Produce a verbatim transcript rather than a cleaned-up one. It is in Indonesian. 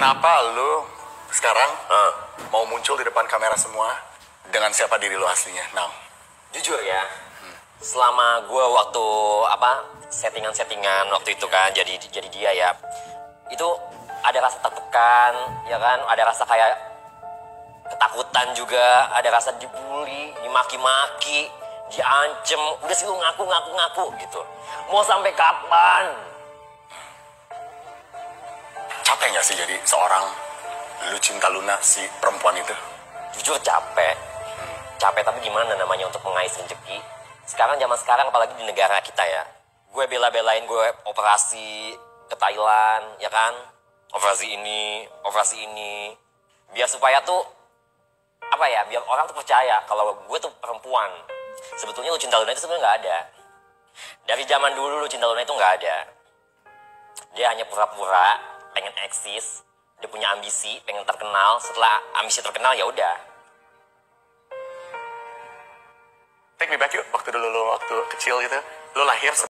kenapa lu sekarang Huh. mau muncul di depan kamera semua dengan siapa diri lu aslinya? Now. Jujur ya, hmm. selama gue waktu apa settingan-settingan waktu itu kan jadi jadi dia ya, itu ada rasa tertekan, ya kan, ada rasa kayak ketakutan juga, ada rasa dibully, dimaki-maki, diancem, udah sih lu ngaku-ngaku-ngaku gitu. Mau sampai kapan? Capek nggak sih jadi seorang lu cinta Luna si perempuan itu? Jujur capek. Hmm. Capek tapi gimana namanya untuk mengais rezeki. Sekarang zaman sekarang apalagi di negara kita ya. Gue bela-belain gue operasi ke Thailand, ya kan? Operasi ini, operasi ini. Biar supaya tuh apa ya, biar orang tuh percaya kalau gue tuh perempuan. Sebetulnya Lucinta Luna itu sebenarnya nggak ada. Dari zaman dulu Lucinta Luna itu nggak ada. Dia hanya pura-pura pengen eksis, dia punya ambisi, pengen terkenal. Setelah ambisi terkenal ya udah. Take me back yuk, waktu dulu lu waktu kecil gitu, lu lahir